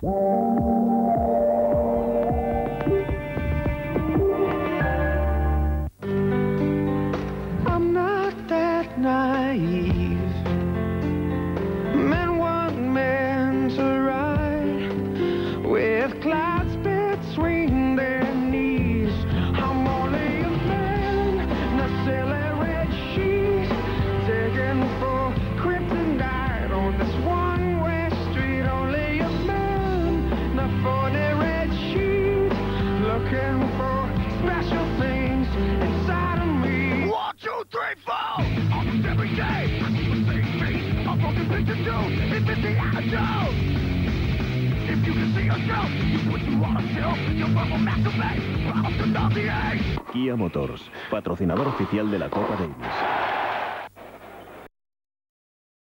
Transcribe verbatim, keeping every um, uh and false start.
I'm not that naive. Men want men to ride with clouds between their knees. I'm only a man, not selling red sheets, taken for kryptonite on this one-way street. Only a man, not for the red sheets, looking for special things inside of me. One, two, three, four. Almost every day, I see the same face. A broken picture too. It's the attitude. If you can see yourself, you put you on a shelf. You're from a masturbate. Promise to not the age. Kia Motors, patrocinador oficial de la Copa Davis.